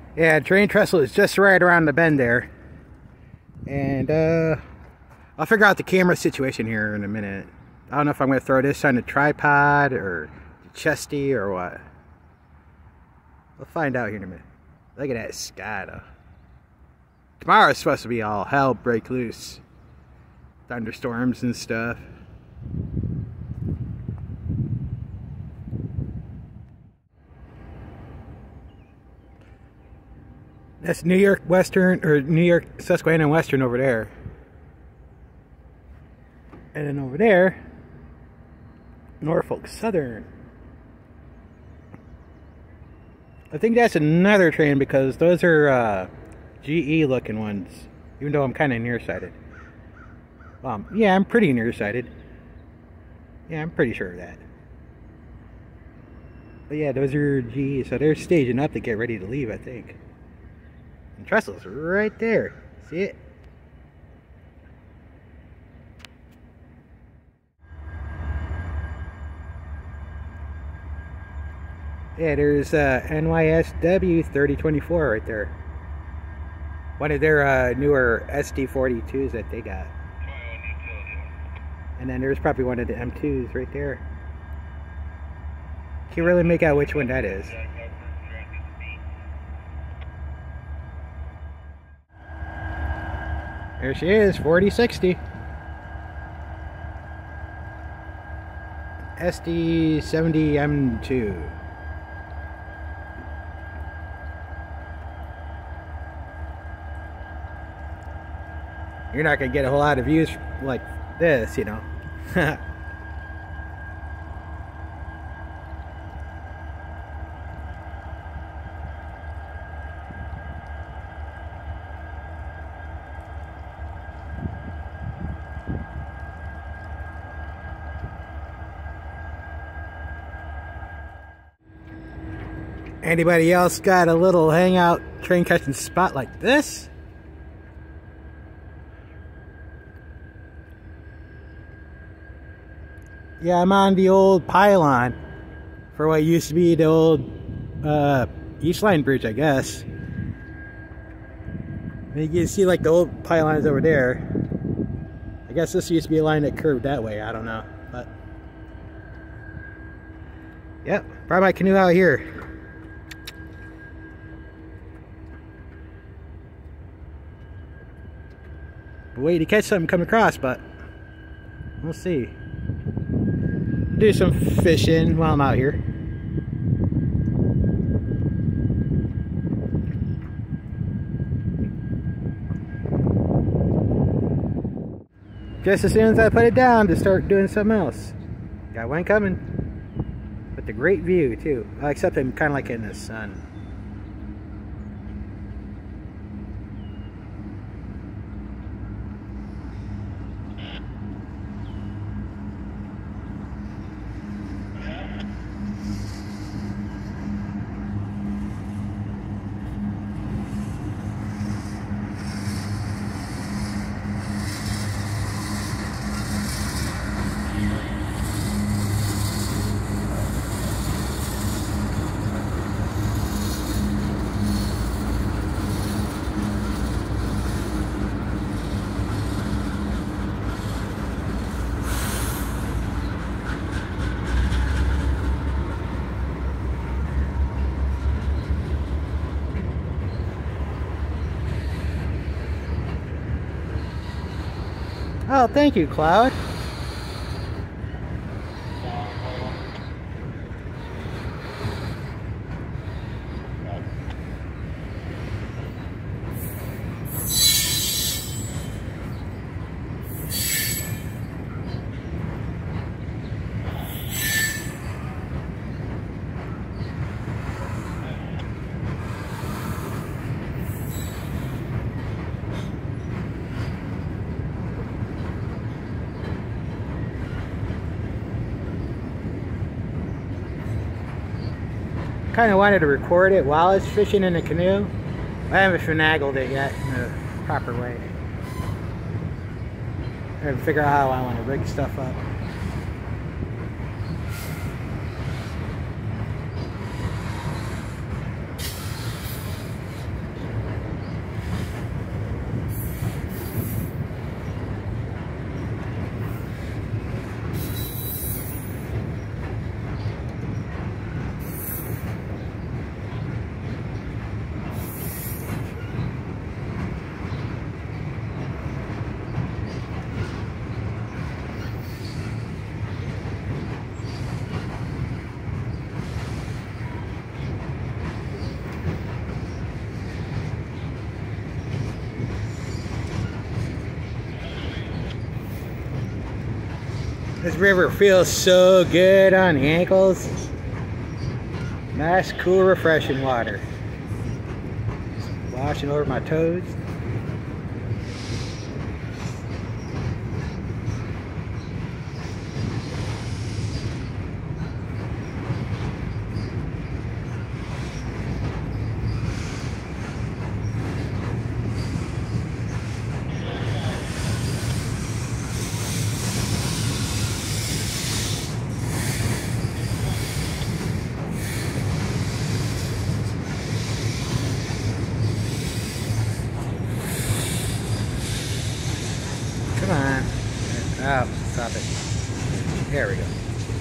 Yeah, train trestle is just right around the bend there. And I'll figure out the camera situation here in a minute. I don't know if I'm going to throw this on the tripod or the chesty or what. We'll find out here in a minute. Look at that sky though. Tomorrow's supposed to be all hell break loose. Thunderstorms and stuff. That's New York Western, or New York Susquehanna and Western over there. And then over there, Norfolk Southern. I think that's another train because those are GE looking ones. Even though I'm kind of nearsighted. Yeah, I'm pretty nearsighted. Yeah, I'm pretty sure of that. But yeah, those are GE, so they're staging up to get ready to leave, I think. And trestle's right there. See it? Yeah, there's NYSW+3024 right there. One of their newer SD42s that they got. And then there's probably one of the M2s right there. Can't really make out which one that is. There she is, 4060. SD70M2. You're not going to get a whole lot of views like this, you know. Anybody else got a little hangout train catching spot like this? Yeah, I'm on the old pylon for what used to be the old East Line Bridge, I guess. And you can see like the old pylons over there. I guess this used to be a line that curved that way, I don't know. But yep, brought my canoe out here. Waiting to catch something coming across, but we'll see. Do some fishing while I'm out here. Just as soon as I put it down to start doing something else. Got one coming. With a great view too. Except I'm kind of like in the sun. Oh, thank you, Cloud. Kind of wanted to record it while I was fishing in the canoe. I haven't finagled it yet in the proper way. I have to figure out how I want to rig stuff up. This river feels so good on the ankles. Nice, cool, refreshing water. Washing over my toes. Come on. Oh, stop it. There we go.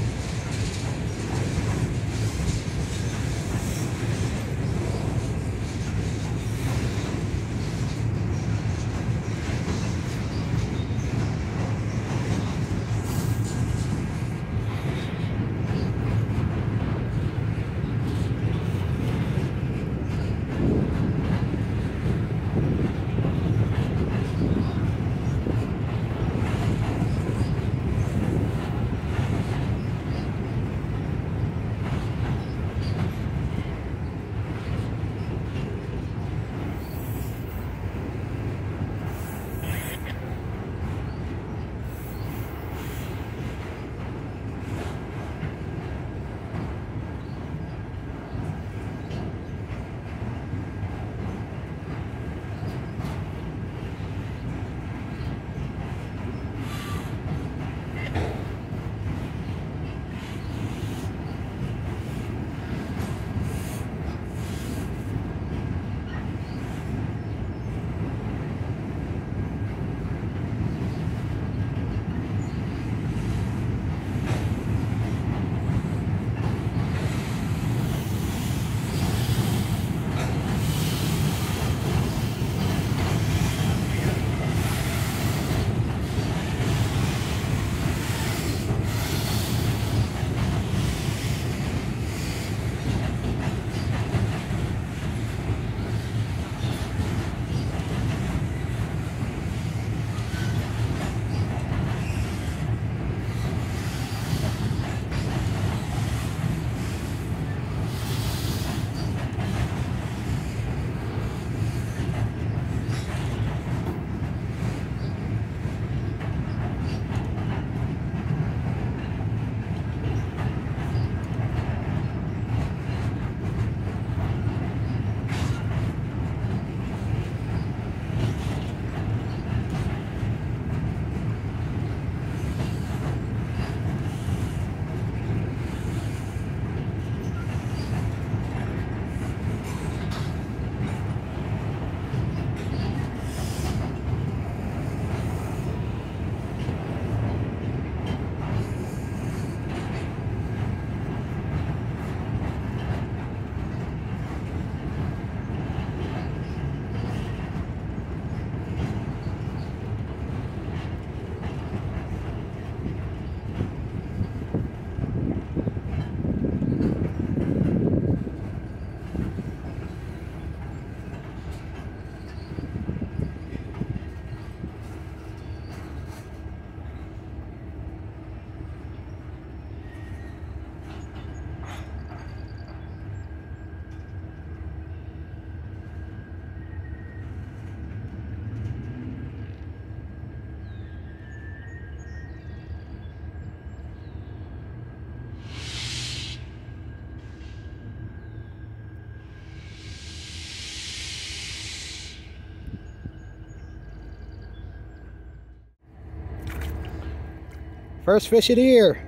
First fish of the year.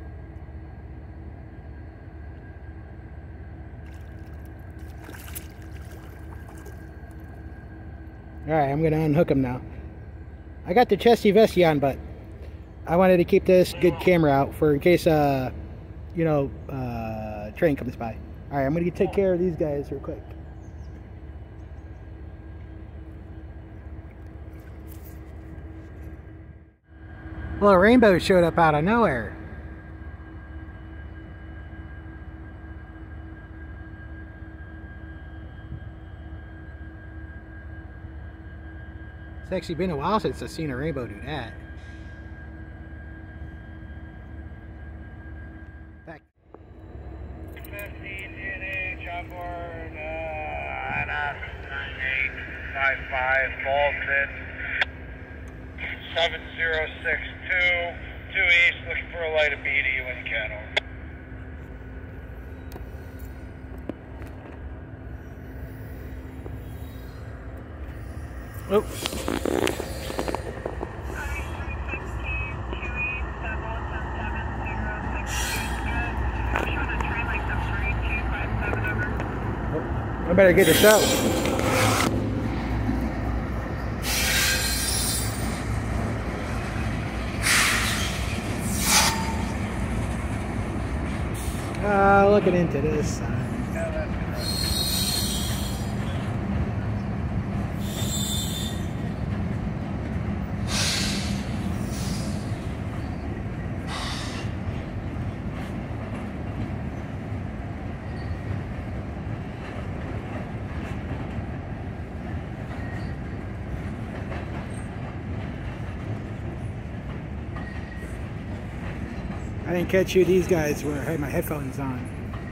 Alright, I'm going to unhook him now. I got the chesty vesty on, but I wanted to keep this good camera out for in case, you know, train comes by. Alright, I'm going to take care of these guys real quick. Well, a rainbow showed up out of nowhere. It's actually been a while since I've seen a rainbow do that. Bolton 7062, 2 east, looking for a light of BDU in Canoe. Oh. I better get this out. Looking into this side. I didn't catch who these guys were. I had my headphones on.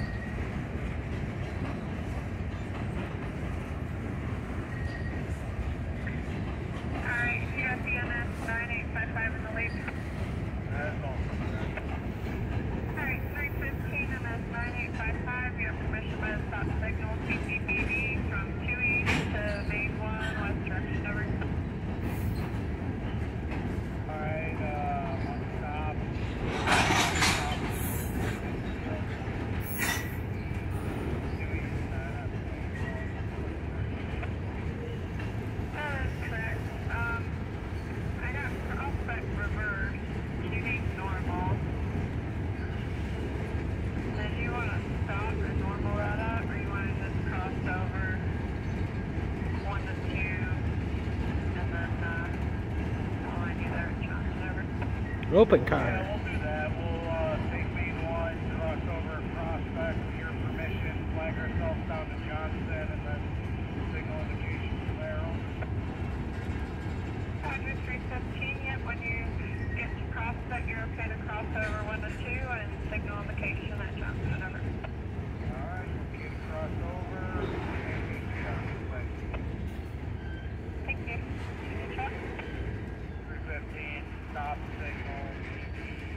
Alright, TZRR-NS&NYSW+modelling&more in the lead. Alright, 315 MS9855, you have permission by the stop signal CCBD from 2 east to main 1, west direction, over. Alright, one stop. Open car. Yeah, we'll do that. We'll take main 1, cross over Prospect with your permission, flag ourselves down to Johnson, and then signal indication from there. Roger, 315, yep, when you get to Prospect, you're okay to cross over 1 to 2 and signal indication at Johnson, over. Alright, okay to cross over, and we see on the flag. Thank you. Check. 315, stop signal, BB.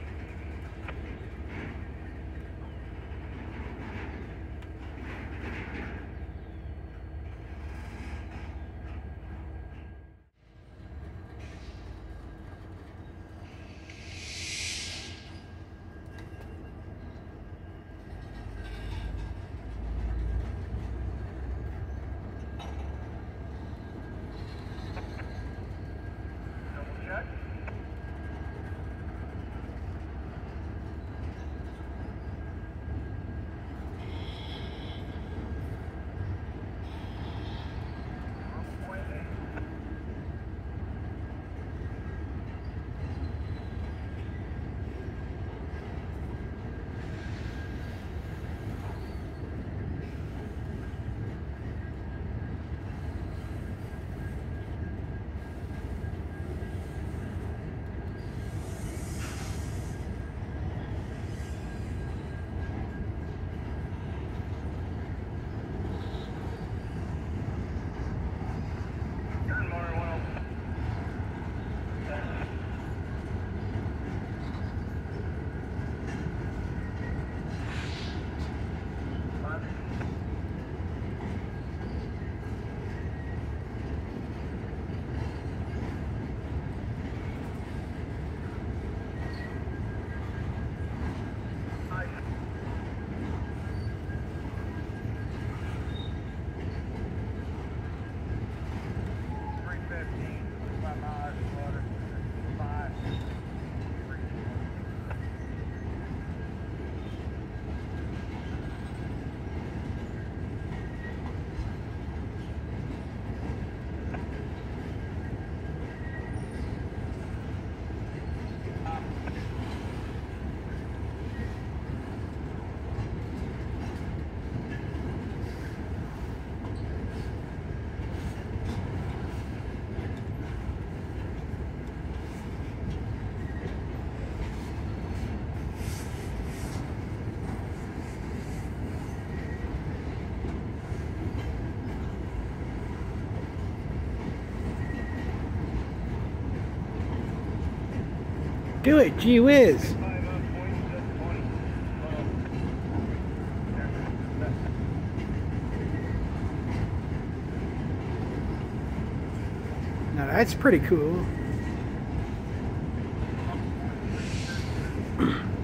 Do it, gee whiz. 5 up, points at 20. Now that's pretty cool.